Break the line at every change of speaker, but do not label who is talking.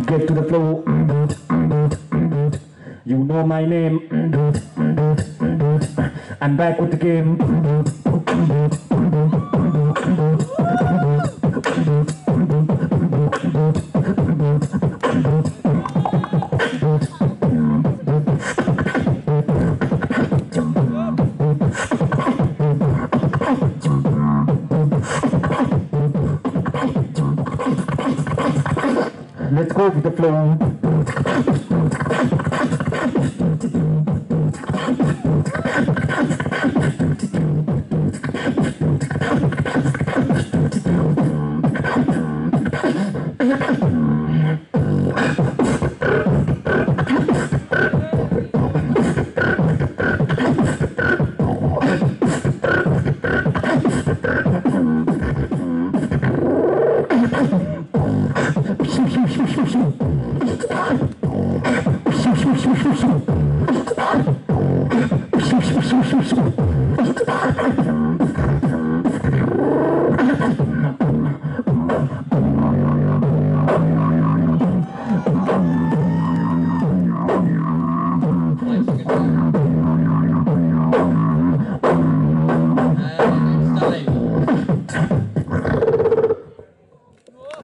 Get to the flow. You know my name. I'm back with the game. Let's go with the flow.